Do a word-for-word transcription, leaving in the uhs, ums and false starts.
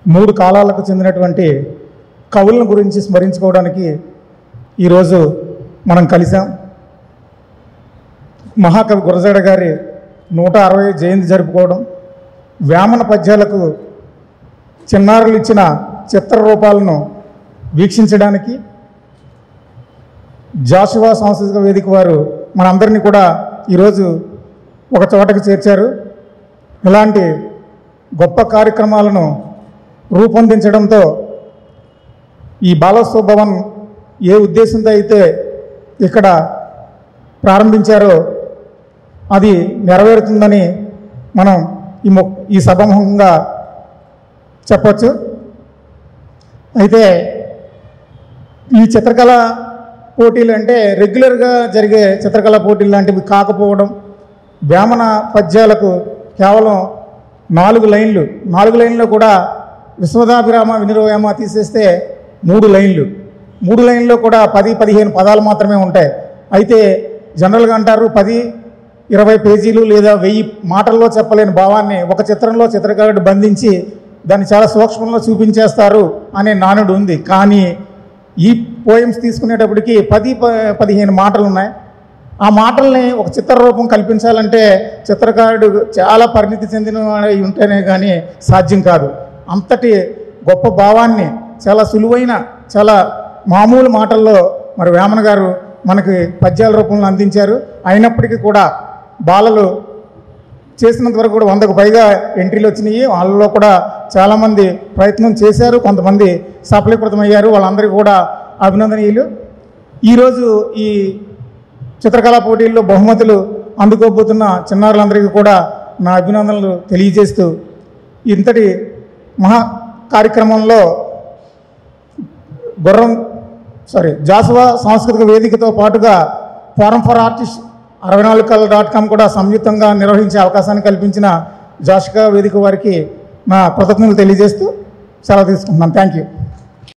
మూడు కాలాలకు చెందినటువంటి కవులను గురించి స్మరించుకోవడానికి ఈరోజు మనం కలిసాం. మహాకవి గురజాడ గారి నూట అరవై జయంతి జరుపుకోవడం, వేమన పద్యాలకు చిన్నారులు ఇచ్చిన చిత్ర రూపాలను వీక్షించడానికి జాషువా సాంస్కృతిక వేదిక వారు మనందరినీ కూడా ఈరోజు ఒక చోటకు చేర్చారు. ఇలాంటి గొప్ప కార్యక్రమాలను రూపొందించడంతో ఈ బాలోత్సవ భవన్ ఏ ఉద్దేశంతో అయితే ఇక్కడ ప్రారంభించారో అది నెరవేరుతుందని మనం ఈ మొ ఈ సభాముఖంగా చెప్పచ్చు. అయితే ఈ చిత్రకళ పోటీలు అంటే రెగ్యులర్గా జరిగే చిత్రకళ పోటీలు లాంటివి కాకపోవడం, వేమన పద్యాలకు కేవలం నాలుగు లైన్లు నాలుగు లైన్లో కూడా విశ్వదాభిరామ వినిర్వేమ తీసేస్తే మూడు లైన్లు మూడు లైన్లో కూడా పది పదిహేను పదాలు మాత్రమే ఉంటాయి. అయితే జనరల్గా అంటారు పది ఇరవై పేజీలు లేదా వెయ్యి మాటల్లో చెప్పలేని భావాన్ని ఒక చిత్రంలో చిత్రకారుడు బంధించి దాన్ని చాలా సూక్ష్మంలో చూపించేస్తారు అనే నానుడు ఉంది. కానీ ఈ పోయమ్స్ తీసుకునేటప్పటికి పది పదిహేను మాటలు ఉన్నాయి. ఆ మాటల్ని ఒక చిత్ర రూపం కల్పించాలంటే చిత్రకారుడు చాలా పరిణితి చెందిన ఉంటేనే కానీ సాధ్యం కాదు. అంతటి గొప్ప భావాన్ని చాలా సులువైన చాలా మామూలు మాటల్లో మరి వేమన గారు మనకి పద్యాల రూపంలో అందించారు. అయినప్పటికీ కూడా బాలలు చేసినంత వరకు కూడా వందకు పైగా ఎంట్రీలు వచ్చినాయి. వాళ్ళలో కూడా చాలామంది ప్రయత్నం చేశారు, కొంతమంది సఫలీకృతమయ్యారు. వాళ్ళందరికీ కూడా అభినందనీయులు. ఈరోజు ఈ చిత్రకళా పోటీల్లో బహుమతులు అందుకోబోతున్న చిన్నారులందరికీ కూడా నా అభినందనలు తెలియజేస్తూ ఇంతటి మహా కార్యక్రమంలో గుర్రం సారీ జాషువా సాంస్కృతిక వేదికతో పాటుగా ఫోరం ఫర్ ఆర్టిస్ట్ అరవై నాలుగు కళ డాట్ కామ్ కూడా సంయుక్తంగా నిర్వహించే అవకాశాన్ని కల్పించిన జాషువా వేదిక వారికి నా కృతజ్ఞతలు తెలియజేస్తూ సెలవు తీసుకుంటున్నాను. Thank you.